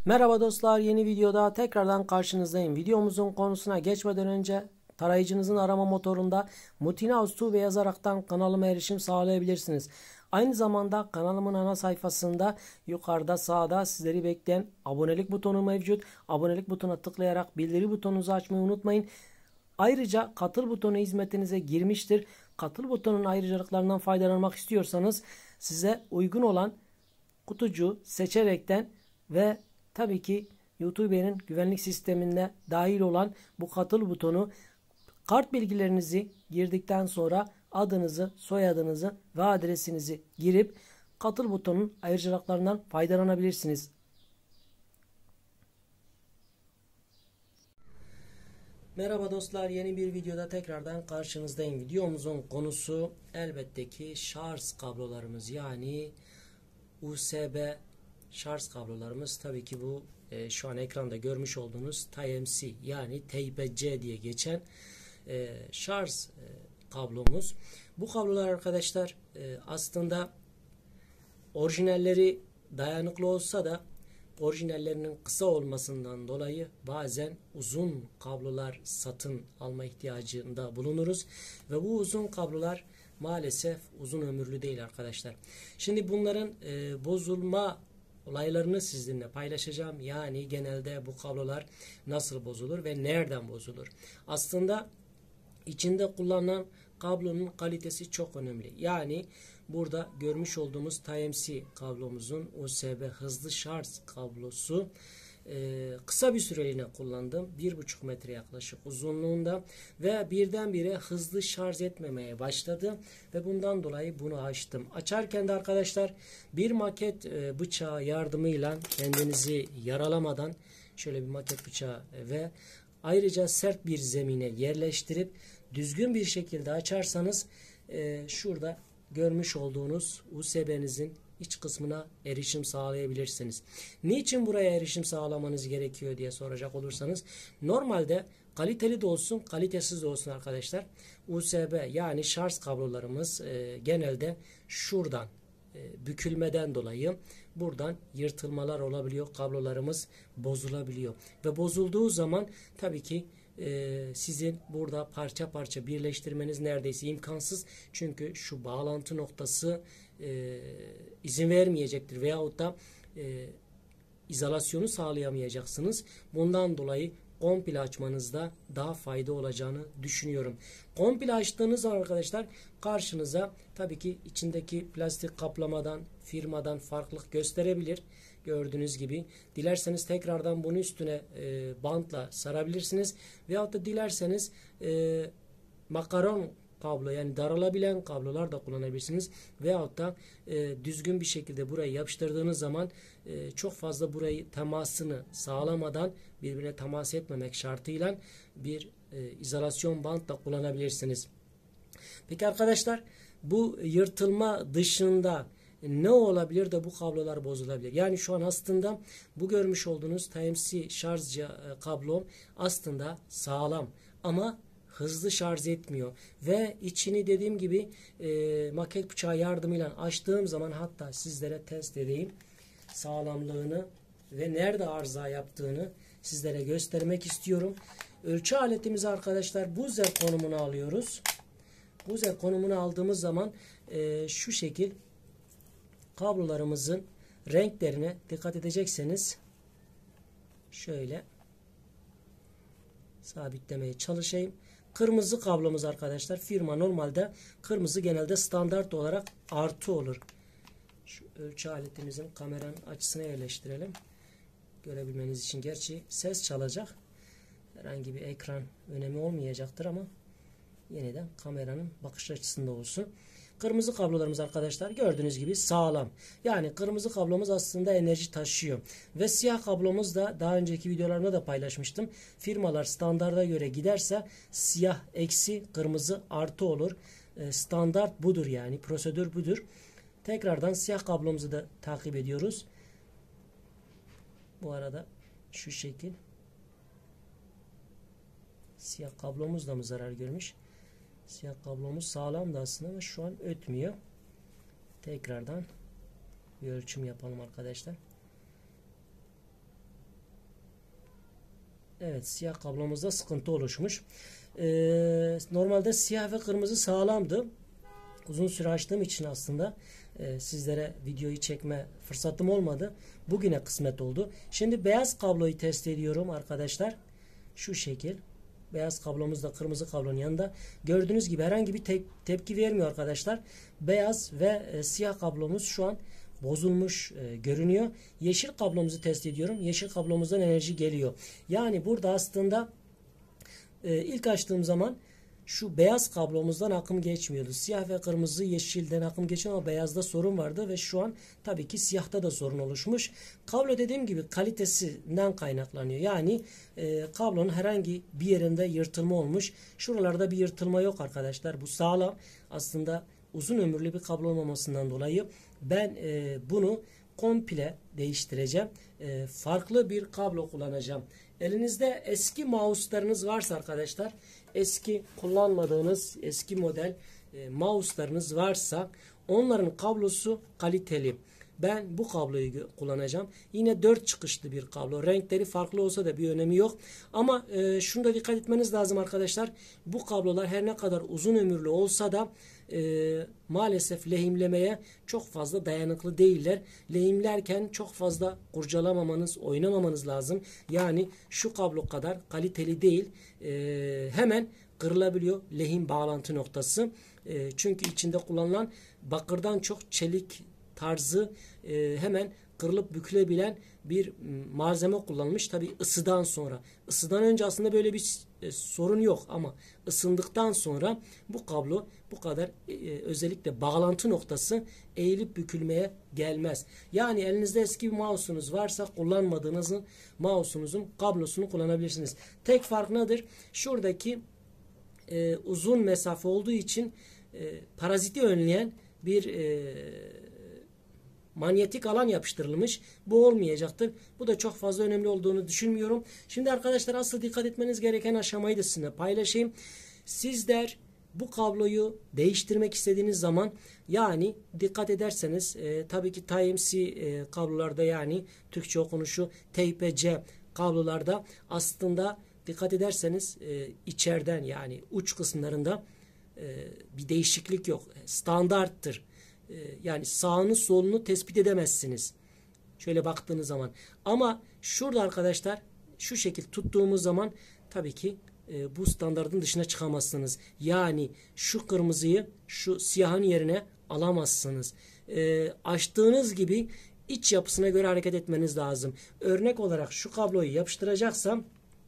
Merhaba dostlar, yeni videoda tekrardan karşınızdayım. Videomuzun konusuna geçmeden önce tarayıcınızın arama motorunda Mutinaus Tube yazaraktan kanalıma erişim sağlayabilirsiniz. Aynı zamanda kanalımın ana sayfasında yukarıda sağda sizleri bekleyen abonelik butonu mevcut. Abonelik butonuna tıklayarak bildiri butonunuzu açmayı unutmayın. Ayrıca katıl butonu hizmetinize girmiştir. Katıl butonunun ayrıcalıklarından faydalanmak istiyorsanız size uygun olan kutucuğu seçerekten ve tabii ki YouTube'nin güvenlik sistemine dahil olan bu katıl butonu, kart bilgilerinizi girdikten sonra adınızı, soyadınızı ve adresinizi girip katıl butonunun ayrıcalıklarından faydalanabilirsiniz. Merhaba dostlar, yeni bir videoda tekrardan karşınızdayım. Videomuzun konusu elbette ki şarj kablolarımız, yani USB şarj kablolarımız. Tabii ki bu şu an ekranda görmüş olduğunuz Type-C yani Type-C diye geçen şarj kablomuz. Bu kablolar arkadaşlar aslında orijinalleri dayanıklı olsa da orijinallerinin kısa olmasından dolayı bazen uzun kablolar satın alma ihtiyacında bulunuruz ve bu uzun kablolar maalesef uzun ömürlü değil arkadaşlar. Şimdi bunların bozulma olaylarını sizinle paylaşacağım. Yani genelde bu kablolar nasıl bozulur ve nereden bozulur? Aslında içinde kullanılan kablonun kalitesi çok önemli. Yani burada görmüş olduğumuz Type-C kablomuzun USB hızlı şarj kablosu kısa bir süreliğine kullandım. 1,5 metre yaklaşık uzunluğunda ve birdenbire hızlı şarj etmemeye başladı ve bundan dolayı bunu açtım. Açarken de arkadaşlar bir maket bıçağı yardımıyla kendinizi yaralamadan şöyle bir maket bıçağı ve ayrıca sert bir zemine yerleştirip düzgün bir şekilde açarsanız şurada görmüş olduğunuz USB'nizin iç kısmına erişim sağlayabilirsiniz. Niçin buraya erişim sağlamanız gerekiyor diye soracak olursanız, normalde kaliteli de olsun kalitesiz de olsun arkadaşlar, USB yani şarj kablolarımız genelde şuradan bükülmeden dolayı buradan yırtılmalar olabiliyor. Kablolarımız bozulabiliyor ve bozulduğu zaman tabii ki sizin burada parça parça birleştirmeniz neredeyse imkansız. Çünkü şu bağlantı noktası izin vermeyecektir veyahut da izolasyonu sağlayamayacaksınız. Bundan dolayı komple açmanızda daha fayda olacağını düşünüyorum. Komple açtığınız zaman arkadaşlar karşınıza tabii ki içindeki plastik kaplamadan, firmadan farklılık gösterebilir. Gördüğünüz gibi. Dilerseniz tekrardan bunu üstüne bantla sarabilirsiniz. Veyahut da dilerseniz makaron kablo, yani daralabilen kablolar da kullanabilirsiniz. Veyahut da düzgün bir şekilde burayı yapıştırdığınız zaman çok fazla burayı temasını sağlamadan, birbirine temas etmemek şartıyla bir izolasyon bant da kullanabilirsiniz. Peki arkadaşlar, bu yırtılma dışında ne olabilir de bu kablolar bozulabilir? Yani şu an aslında bu görmüş olduğunuz Type-C şarj kablo aslında sağlam ama hızlı şarj etmiyor ve içini dediğim gibi maket bıçağı yardımıyla açtığım zaman, hatta sizlere test edeyim sağlamlığını ve nerede arıza yaptığını sizlere göstermek istiyorum. Ölçü aletimizi arkadaşlar buzzer konumuna alıyoruz. Buzzer konumunu aldığımız zaman şu şekil kablolarımızın renklerine dikkat edecekseniz şöyle sabitlemeye çalışayım. Kırmızı kablomuz arkadaşlar, firma normalde kırmızı genelde standart olarak artı olur. Şu ölçü aletimizin kameranın açısına yerleştirelim. Görebilmeniz için, gerçi ses çalacak. Herhangi bir ekran önemi olmayacaktır ama yeniden kameranın bakış açısında olsun. Kırmızı kablolarımız arkadaşlar gördüğünüz gibi sağlam. Yani kırmızı kablomuz aslında enerji taşıyor. Ve siyah kablomuz da daha önceki videolarımda da paylaşmıştım. Firmalar standarda göre giderse siyah eksi, kırmızı artı olur. Standart budur, yani prosedür budur. Tekrardan siyah kablomuzu da takip ediyoruz. Bu arada şu şekil. Siyah kablomuz da mı zarar görmüş? Siyah kablomuz sağlam da aslında ama şu an ötmüyor. Tekrardan bir ölçüm yapalım arkadaşlar. Evet, siyah kablomuzda sıkıntı oluşmuş. Normalde siyah ve kırmızı sağlamdı. Uzun süre açtığım için aslında sizlere videoyu çekme fırsatım olmadı. Bugüne kısmet oldu. Şimdi beyaz kabloyu test ediyorum arkadaşlar. Şu şekil. Beyaz kablomuz da kırmızı kablonun yanında. Gördüğünüz gibi herhangi bir tepki vermiyor arkadaşlar. Beyaz ve siyah kablomuz şu an bozulmuş görünüyor. Yeşil kablomuzu test ediyorum. Yeşil kablomuzdan enerji geliyor. Yani burada aslında ilk açtığım zaman şu beyaz kablomuzdan akım geçmiyordu. Siyah ve kırmızı, yeşilden akım geçiyor ama beyazda sorun vardı ve şu an tabii ki siyahta da sorun oluşmuş. Kablo dediğim gibi kalitesinden kaynaklanıyor. Yani kablonun herhangi bir yerinde yırtılma olmuş. Şuralarda bir yırtılma yok arkadaşlar. Bu sağlam. Aslında uzun ömürlü bir kablo olmamasından dolayı ben bunu komple değiştireceğim. Farklı bir kablo kullanacağım. Elinizde eski mouse'larınız varsa arkadaşlar, eski kullanmadığınız eski model mouse'larınız varsa onların kablosu kaliteli. Ben bu kabloyu kullanacağım. Yine 4 çıkışlı bir kablo. Renkleri farklı olsa da bir önemi yok. Ama şunu da dikkat etmeniz lazım arkadaşlar. Bu kablolar her ne kadar uzun ömürlü olsa da maalesef lehimlemeye çok fazla dayanıklı değiller. Lehimlerken çok fazla kurcalamamanız, oynamamanız lazım. Yani şu kablo kadar kaliteli değil. Hemen kırılabiliyor lehim bağlantı noktası. Çünkü içinde kullanılan bakırdan çok çelik tarzı hemen kırılıp bükülebilen bir malzeme kullanılmış. Tabi ısıdan sonra. Isıdan önce aslında böyle bir sorun yok ama ısındıktan sonra bu kablo bu kadar özellikle bağlantı noktası eğilip bükülmeye gelmez. Yani elinizde eski bir mouse'unuz varsa kullanmadığınız mouse'unuzun kablosunu kullanabilirsiniz. Tek fark nedir? Şuradaki uzun mesafe olduğu için paraziti önleyen bir manyetik alan yapıştırılmış. Bu olmayacaktır. Bu da çok fazla önemli olduğunu düşünmüyorum. Şimdi arkadaşlar asıl dikkat etmeniz gereken aşamayı da sizinle paylaşayım. Sizler bu kabloyu değiştirmek istediğiniz zaman yani dikkat ederseniz tabii ki Type-C kablolarda yani Türkçe okunuşu Type-C kablolarda aslında dikkat ederseniz içeriden yani uç kısımlarında bir değişiklik yok. Standarttır. Yani sağını solunu tespit edemezsiniz. Şöyle baktığınız zaman. Ama şurada arkadaşlar şu şekil tuttuğumuz zaman tabii ki bu standardın dışına çıkamazsınız. Yani şu kırmızıyı şu siyahın yerine alamazsınız. Açtığınız gibi iç yapısına göre hareket etmeniz lazım. Örnek olarak şu kabloyu yapıştıracaksam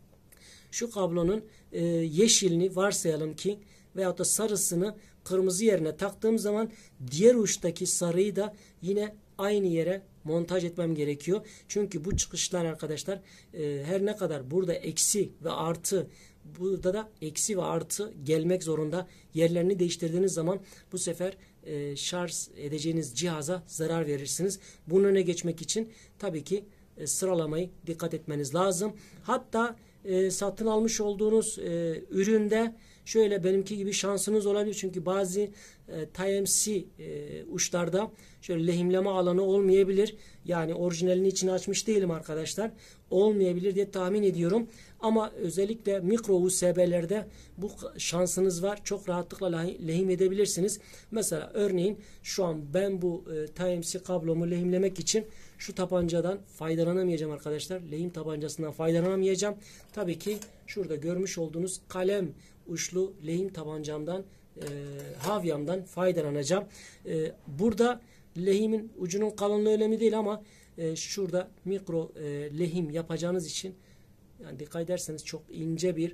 şu kablonun yeşilini varsayalım ki veyahut da sarısını kırmızı yerine taktığım zaman diğer uçtaki sarıyı da yine aynı yere montaj etmem gerekiyor. Çünkü bu çıkışlar arkadaşlar her ne kadar burada eksi ve artı burada da eksi ve artı gelmek zorunda. Yerlerini değiştirdiğiniz zaman bu sefer şarj edeceğiniz cihaza zarar verirsiniz. Bunun önüne geçmek için tabii ki sıralamayı dikkat etmeniz lazım. Hatta satın almış olduğunuz üründe şöyle benimki gibi şansınız olabilir. Çünkü bazı Type-C uçlarda şöyle lehimleme alanı olmayabilir. Yani orijinalini içine açmış değilim arkadaşlar. Olmayabilir diye tahmin ediyorum. Ama özellikle mikro USB'lerde bu şansınız var. Çok rahatlıkla lehim edebilirsiniz. Mesela örneğin şu an ben bu Type-C kablomu lehimlemek için şu tabancadan faydalanamayacağım arkadaşlar. Lehim tabancasından faydalanamayacağım. Tabii ki şurada görmüş olduğunuz kalem uçlu lehim tabancamdan havyamdan faydalanacağım. Burada lehimin ucunun kalınlığı önemli değil ama şurada mikro lehim yapacağınız için yani dikkat ederseniz çok ince bir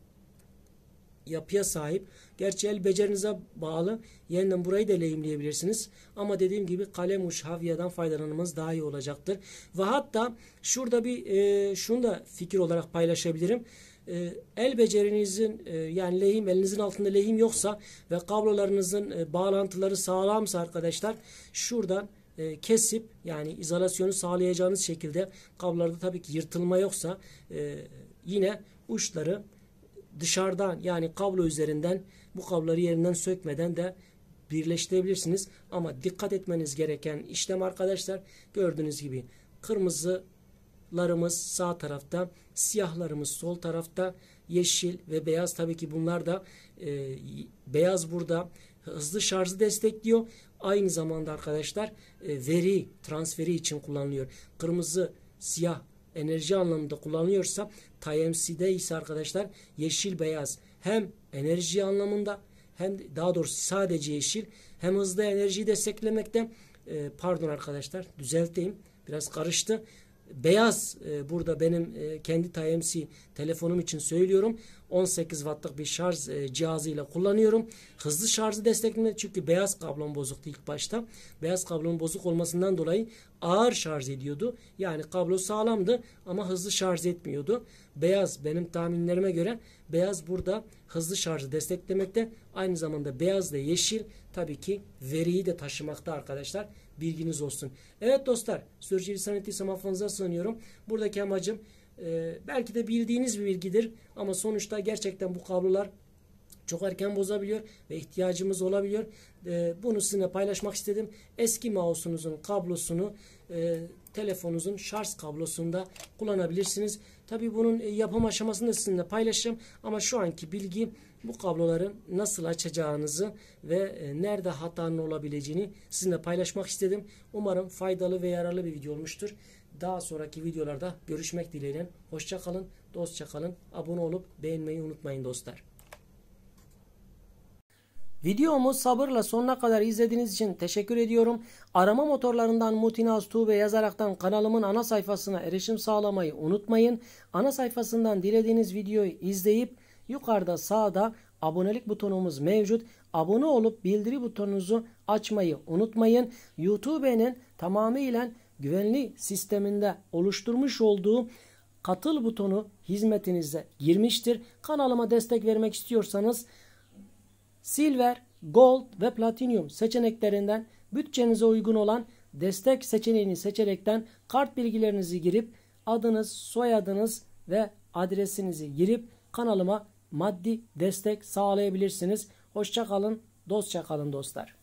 yapıya sahip. Gerçi el becerinize bağlı. Yeniden burayı da lehimleyebilirsiniz. Ama dediğim gibi kalem uç havyadan faydalanmanız daha iyi olacaktır. Ve hatta şurada bir şunu da fikir olarak paylaşabilirim. El becerinizin yani lehim elinizin altında lehim yoksa ve kablolarınızın bağlantıları sağlamsa arkadaşlar şuradan kesip yani izolasyonu sağlayacağınız şekilde kablolarda tabii ki yırtılma yoksa yine uçları dışarıdan yani kablo üzerinden bu kabloları yerinden sökmeden de birleştirebilirsiniz. Ama dikkat etmeniz gereken işlem arkadaşlar gördüğünüz gibi kırmızı Sarılarımız sağ tarafta, siyahlarımız sol tarafta, yeşil ve beyaz, tabii ki bunlar da beyaz burada hızlı şarjı destekliyor. Aynı zamanda arkadaşlar veri transferi için kullanılıyor. Kırmızı, siyah enerji anlamında kullanılıyorsa, Type-C'de ise arkadaşlar yeşil beyaz hem enerji anlamında, hem daha doğrusu sadece yeşil, hem hızlı enerjiyi desteklemekte. Pardon arkadaşlar, düzelteyim, biraz karıştı. Beyaz burada benim kendi Type-C telefonum için söylüyorum. 18 wattlık bir şarj cihazıyla kullanıyorum. Hızlı şarjı desteklemedi çünkü beyaz kablom bozuktu ilk başta. Beyaz kablonun bozuk olmasından dolayı ağır şarj ediyordu. Yani kablo sağlamdı ama hızlı şarj etmiyordu. Beyaz, benim tahminlerime göre beyaz burada hızlı şarjı desteklemekte. Aynı zamanda beyaz ve yeşil tabii ki veriyi de taşımakta arkadaşlar. Bilginiz olsun. Evet dostlar, sürçülisan ettiysem affınıza sığınıyorum. Buradaki amacım belki de bildiğiniz bir bilgidir ama sonuçta gerçekten bu kablolar çok erken bozabiliyor ve ihtiyacımız olabiliyor. Bunu sizinle paylaşmak istedim. Eski mouse'unuzun kablosunu telefonunuzun şarj kablosunda kullanabilirsiniz. Tabii bunun yapım aşamasını da sizinle paylaşacağım ama şu anki bilgi bu kabloları nasıl açacağınızı ve nerede hatanın olabileceğini sizinle paylaşmak istedim. Umarım faydalı ve yararlı bir video olmuştur. Daha sonraki videolarda görüşmek dileğiyle. Hoşça kalın, dostça kalın. Abone olup beğenmeyi unutmayın dostlar. Videomu sabırla sonuna kadar izlediğiniz için teşekkür ediyorum. Arama motorlarından Mutinaz Tuğbe yazaraktan kanalımın ana sayfasına erişim sağlamayı unutmayın. Ana sayfasından dilediğiniz videoyu izleyip yukarıda sağda abonelik butonumuz mevcut. Abone olup bildiri butonunuzu açmayı unutmayın. YouTube'nin tamamıyla güvenli sisteminde oluşturmuş olduğu katıl butonu hizmetinize girmiştir. Kanalıma destek vermek istiyorsanız Silver, Gold ve Platinum seçeneklerinden bütçenize uygun olan destek seçeneğini seçerekten kart bilgilerinizi girip adınız, soyadınız ve adresinizi girip kanalıma maddi destek sağlayabilirsiniz. Hoşça kalın, dostça kalın dostlar.